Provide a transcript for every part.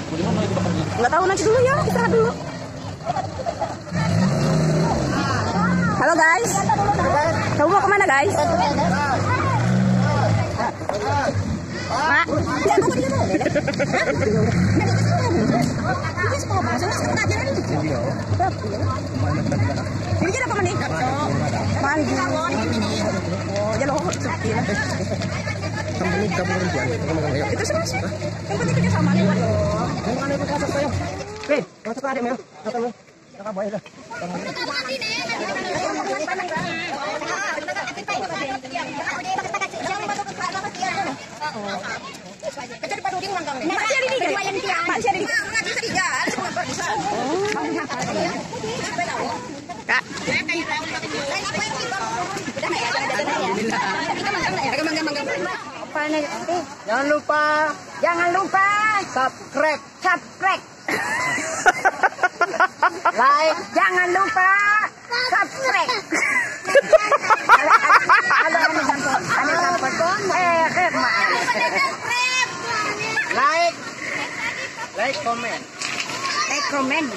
Nggak tahu, nanti dulu ya, istirahat dulu. Halo guys, kamu mau kemana guys? Mak, ini apa nih? Mandi. Oh, ya loh, itu sih mas. Yang penting kerja sama nih. Mana itu kasar saya? Hei, masuk aja mel. Kata lu. Kakak boleh dah. Kak. Jangan lupa subscribe. Like, jangan lupa subscribe. Like, comment.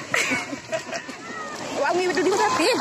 Wah, ini udah dimasukin.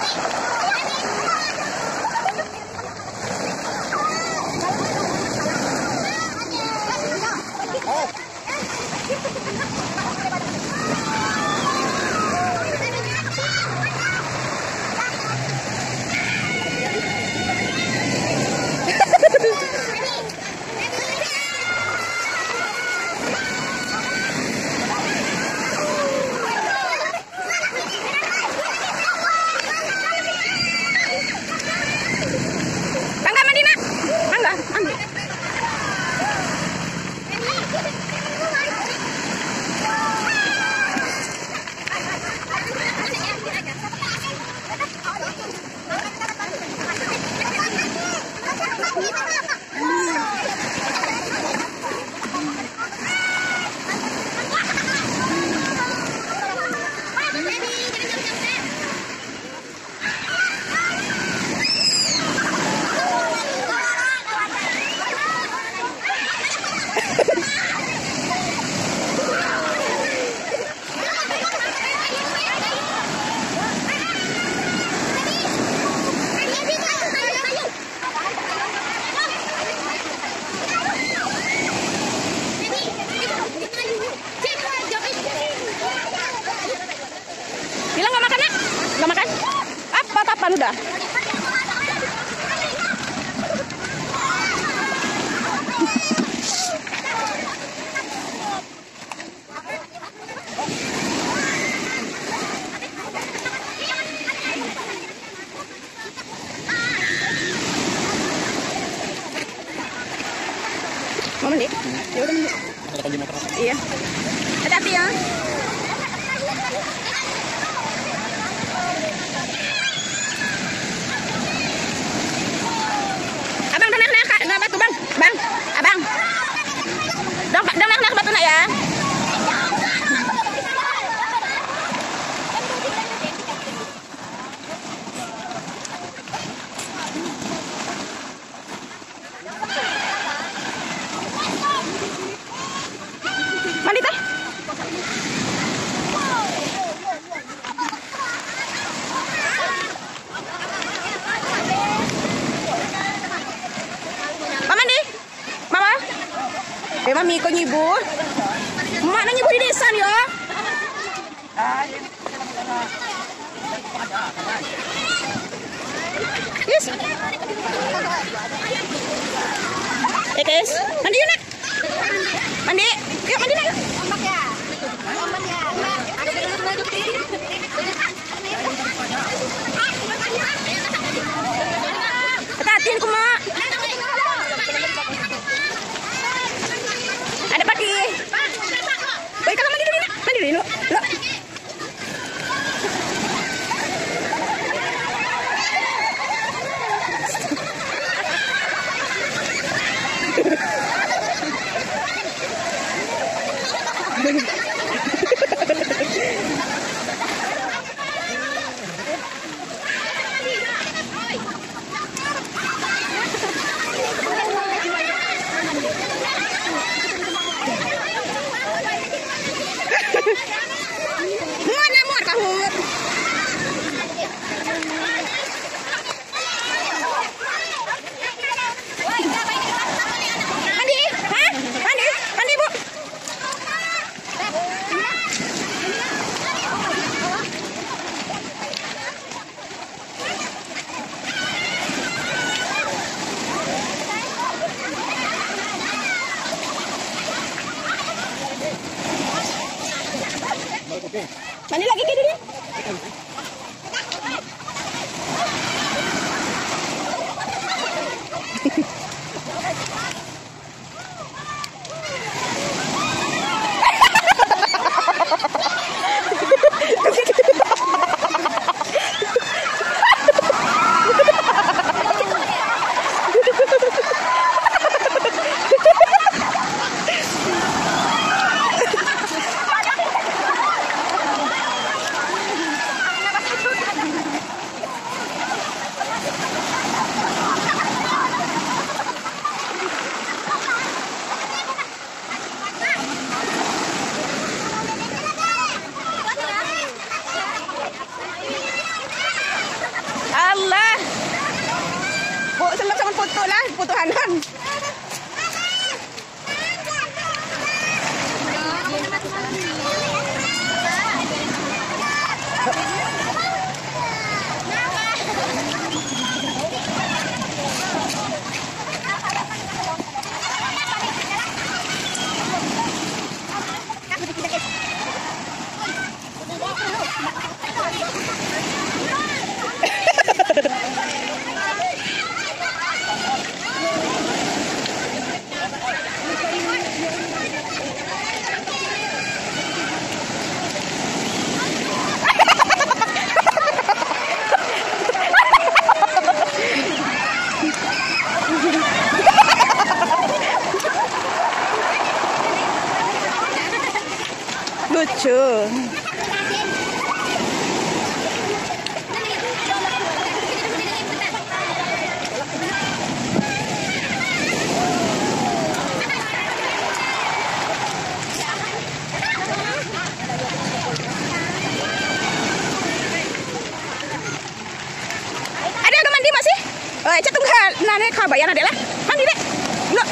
Bilang nggak makan ya? Nggak makan? Apa udah? Mau mandi? Ya udah mandi. Iya. Hati-hati ya. Abang, nak batu bang. Bang, abang. Dong nak batu nak ya. Mandi teh. Mami kau nyibur. Mana nyibur di desa nih ya? Yes. Guys, mandi yuk nak. Mandi. Yuk mandi nak. Hati-hati aku mak. Ada pagi. Baik kalau mandi dulu nak. Mandi dulu. Loh. Mandi lagi kayak gini. Allah. Bu, sama-sama foto lah, fotohanan. Lucu. Ada yang mandi masih? Cek tunggu nane kabayan adek lah. Mandi dek. Loh.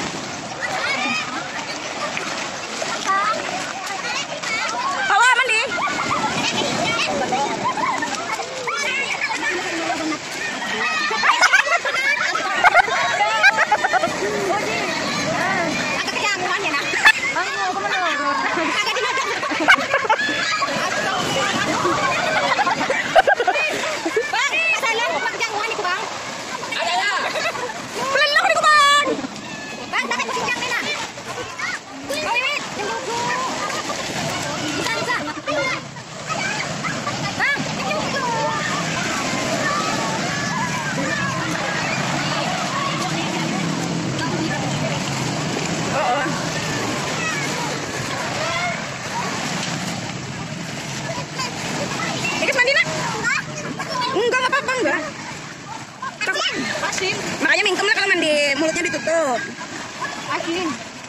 Asin. Makanya mingkem lah kalau mandi, mulutnya ditutup. Asin.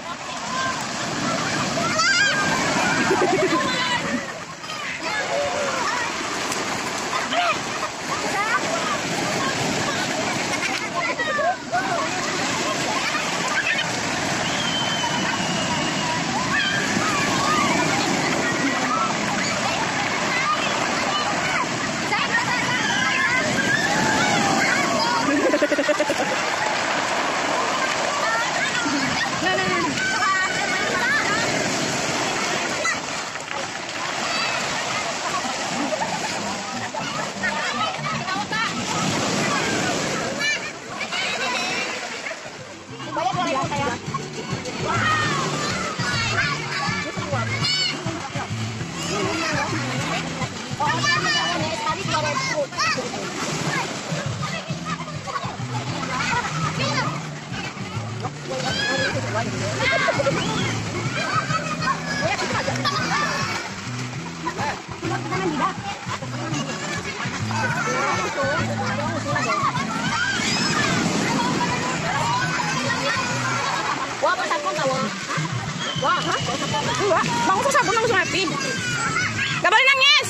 Wah, pasal kau tahu? Wah, hah? Enggak, langsung sabun langsung mati. Gak boleh nangis.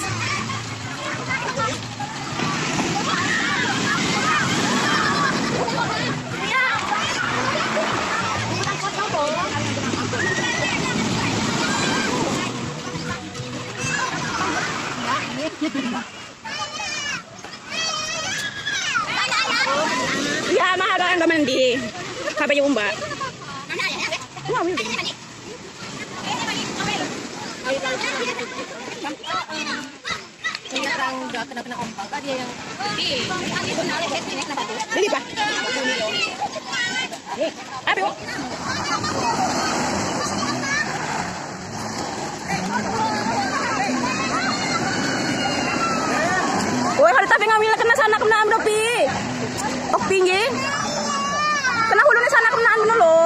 Ya, mah ada yang mandi. Kabe yung umba. Wow, kena ombak kan dia yang Beli pa? Abi mo? Uy, hari tapi ngambil kena sana kena amro pi. Ok pingi. Kena hulu ni sana kena ano lo.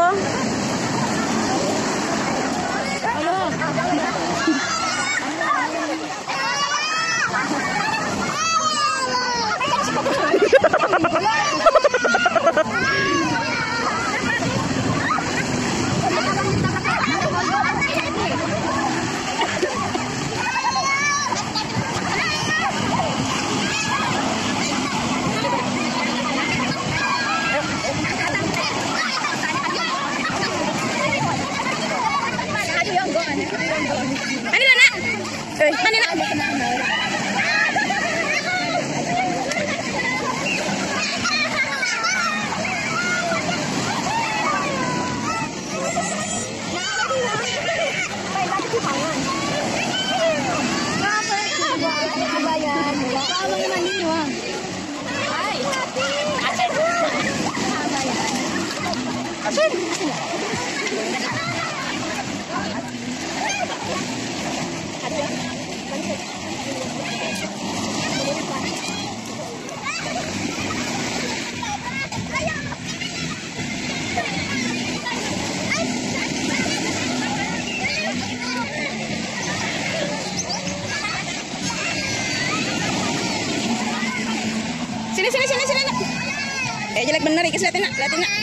Sini. Jelek bener, Ikis liatin nak.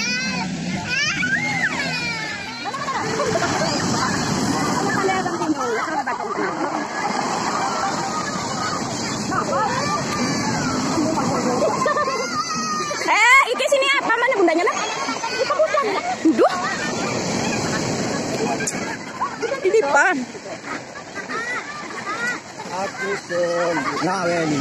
Ikis ini apa? Mana bundanya nak? Duh. Titipan. Aku Ngaweli.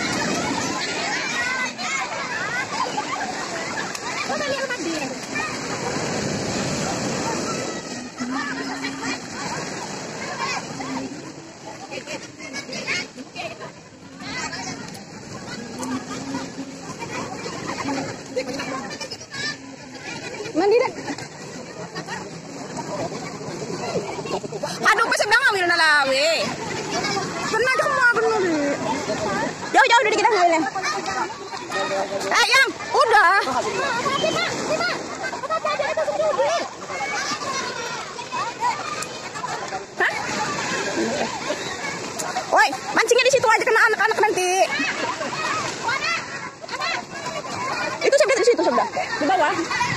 Mandi dah. Aduh, pasal dah ngambil na lawe. Pernah dah mau benar. Jauh dari kita ngambil. Yang udah. Hah? Woi, mancingnya di situ aja, kena anak-anak nanti. Itu sampai di situ sudah. Di bawah.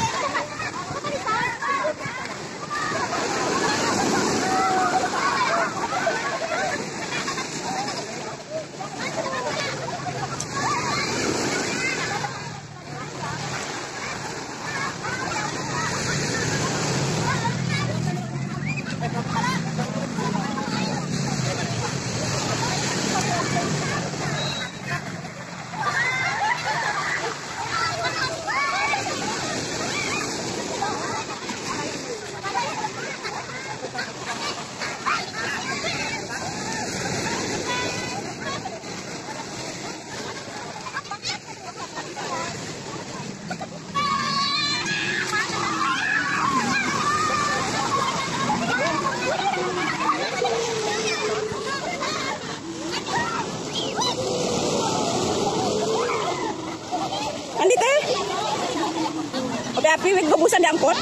Andi teh. Oke, api wig gobusan diangkut.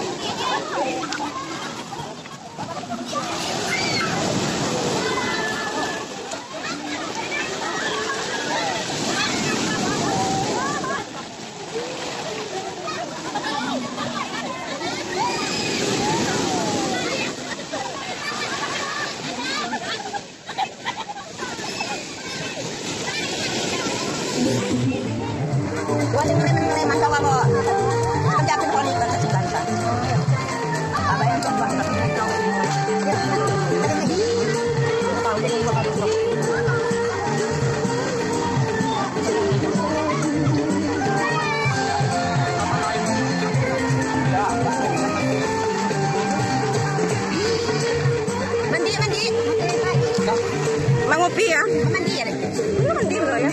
Wali preman daw ako. Pagdating ko dito sa Sibansa. Abayan ko ba? Mandi. Mangupi ya. Mandi ya. mandi bro ya.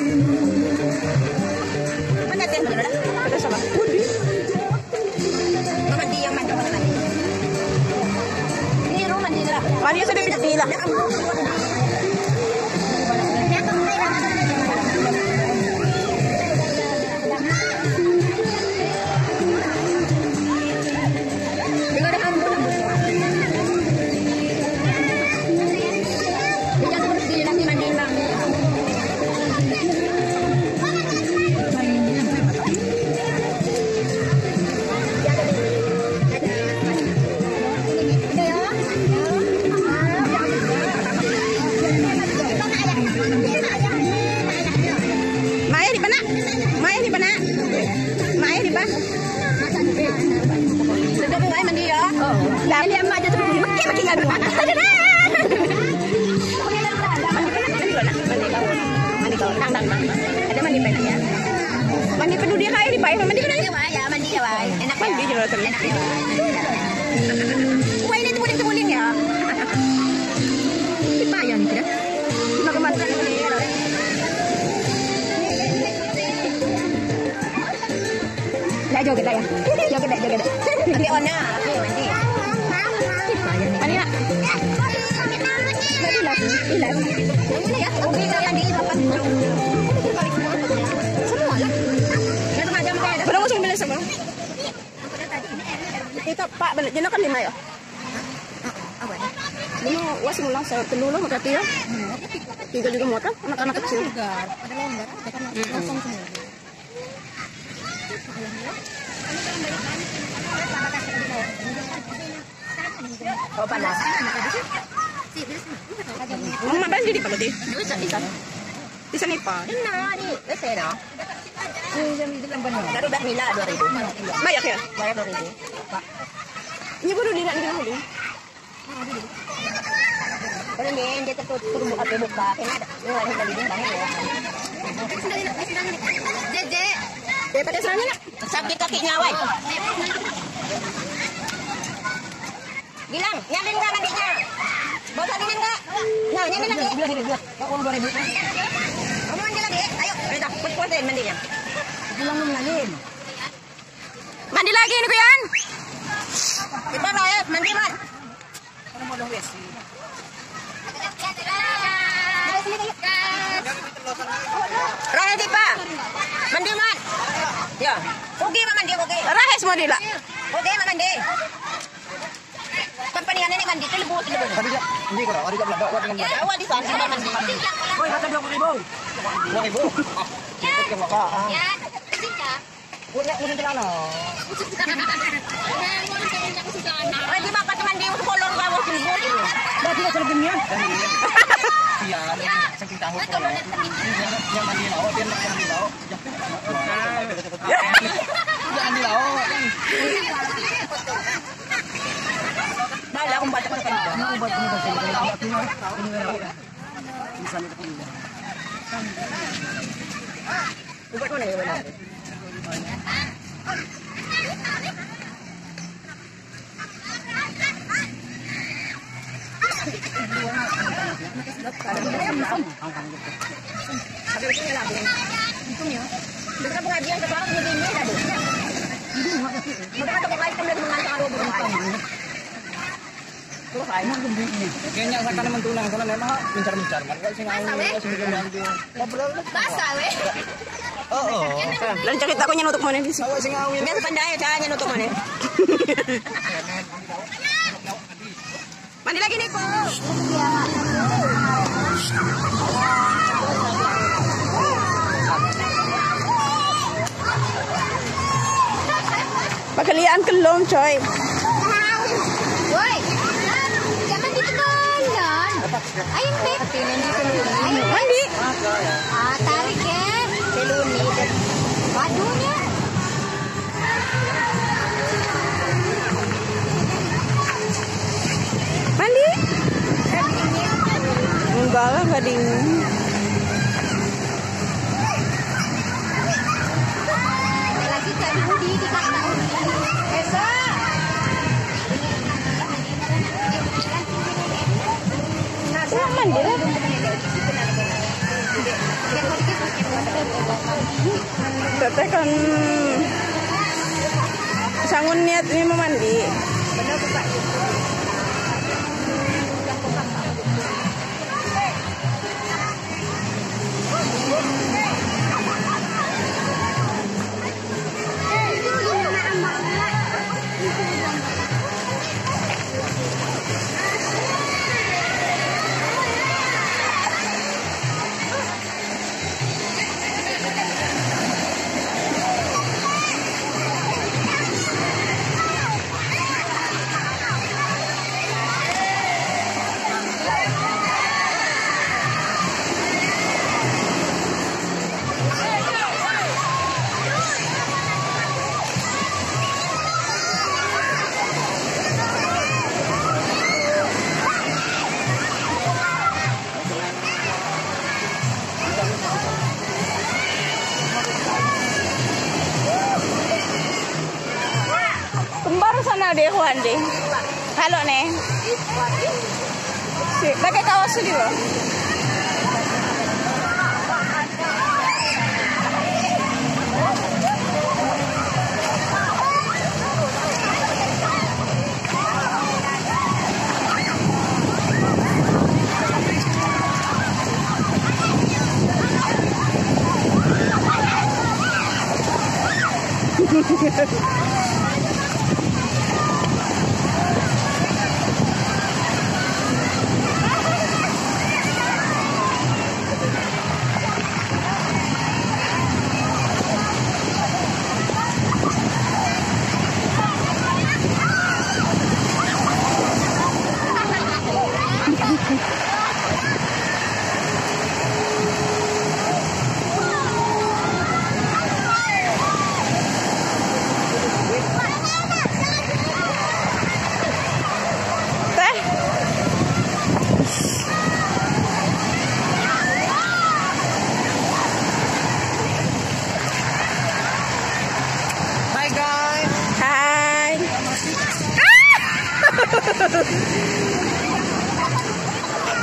Mana teh bener dah? Ada sama. Mandi. Mandi yang mandi mana mandi? Ini rumah mandi lah. Mandi sudah bisa lah. Mandi penuh dia kayak di bayi, mandi kan ya, mandi ya, enak mandi juga enak ya. Wah ini tubuling ya. Dibayar nih tidak? Makan mandi. Dah joget dah ya, joget. Di ona, mandi. Mandi nak. Ilas. Ini ya, ubi mandi papan. Berapa musim beli sama? Kita Pak balik jenak kan 5 ya? Ini was mulang saya telur lah makati ya. 3 juga muat kan anak-anak kecil. Ada longgar, ada kan langsung semua. Oh panas. Mama beli di pagodi. Di sana pa. Di sana. Daru dah mila 2.000. Bayar ya? Bayar 2.000. Pak. Ini baru di nak huli. Kalau ni dia turun buka buka, kena ada. Ni tadi dia bangun ya. Jeje. Daripada sana nak. Sakit kakinya awak. Gilang, nyalin enggak mandinya? Bawa sabinan enggak? Nah, nyalin lagi. Biar. Uang 2.000. Kamu mandi lagi. Ayo, kita puas-puasin mandinya. Gilang nyalin. Mandi lagi ini Kuyan. Kita lah, mandi man. Kamu mau dong wes. Rahas Dipa. Mandi man. Ya. Oke mandi oke. Rahas mo dila. Oke mandi. Kampanian ini mandi telebu. Hindi ko. Ari ka blada wa dengan blada. Wa di sana mandi. Hoy, kata 20.000. 2.000. Ikut ke maka. Ya. Punya celana. Ay, di ba pa mandi mo kolor ka mo silbo. Dati ka sa dunya. Iya, saking tahu ko. Yang mandi lao, dia nak mandi lao. Jangan di lao. Bala akong bata ka kanila. Ano ba ito sa sila? Bisa nito kanila. Ubat mo na yun. Kayaknya saya kan mentunang karena memang mencar-mencar kan sing awal sing ganti. Basah we. Oo. Lan cerita ko nya nutuk mo ni di sini. Sing awal. Mes pandai cara nya nutuk mo ni. Mandi lagi nih, Po. Pagkalian kelom, coy. Woi. Jangan ditekan. Ayun, Beb. Mandi. Ah, tarik ya. Peluni. Waduhnya. Mandi? Enggak lah, enggak dingin. Lagi cari Budi di kata Esa. Nah, mandi lah. Tekan sangun niat ini mau mandi. Kembar sana deh Juan deh. Halo nih. Si, pakai kaos di lo. Hi guys. Hai.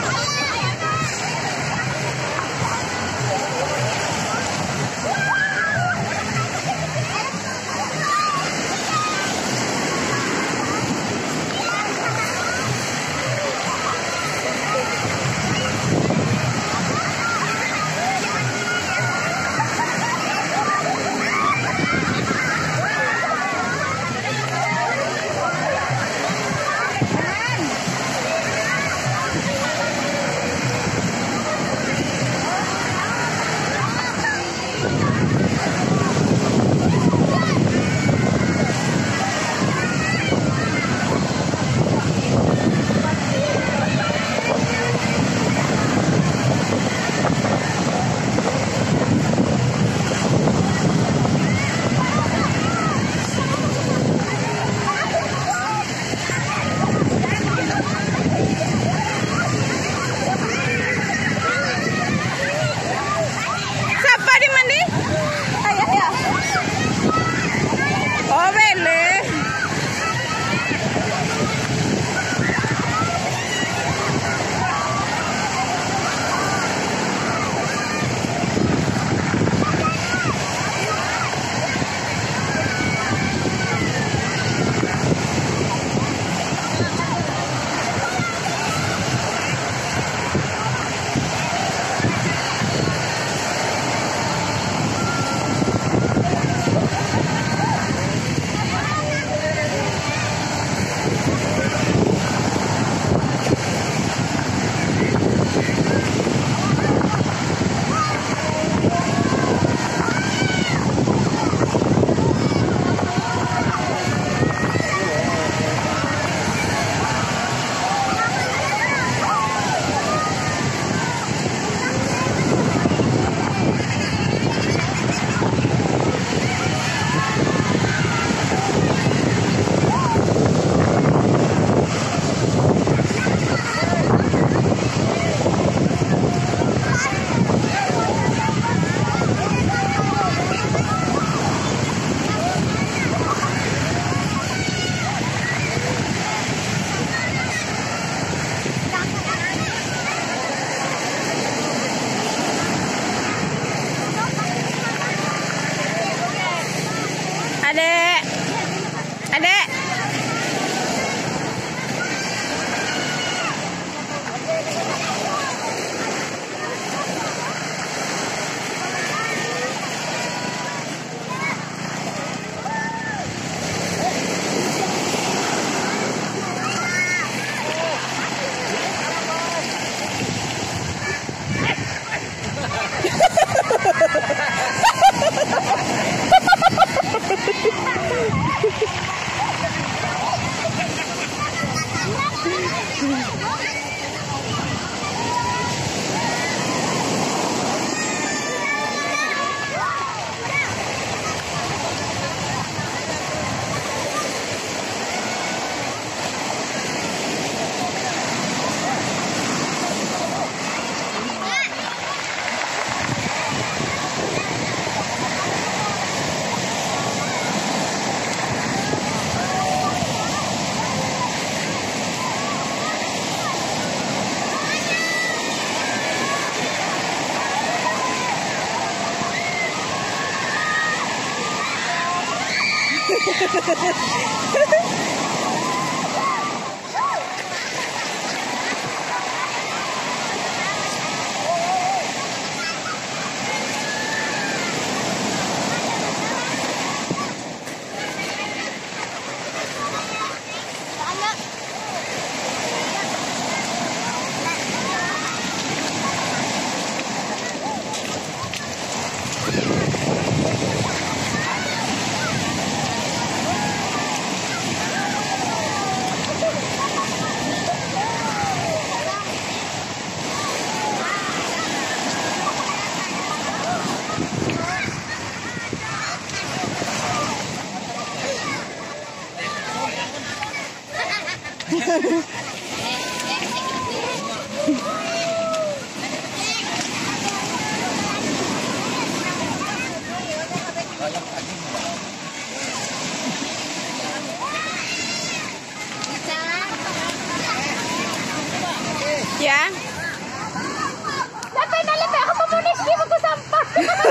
Ya. Sampai nalipay ako pamunis, di mo ko sampay.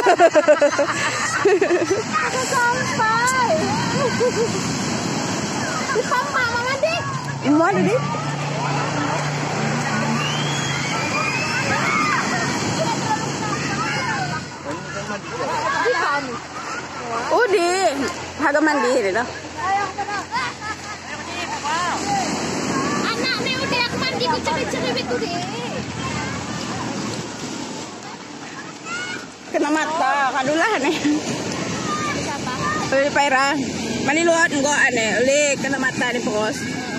Ako sampay. Sampay mga di. Imo ada di? Udi, haga mandiri dah. Anak may udah aku mandi ku cari-cari itu deh. Kena mata, kadulah nih. Uli paira, maniluat ngo ane, uli kena mata ni pokos.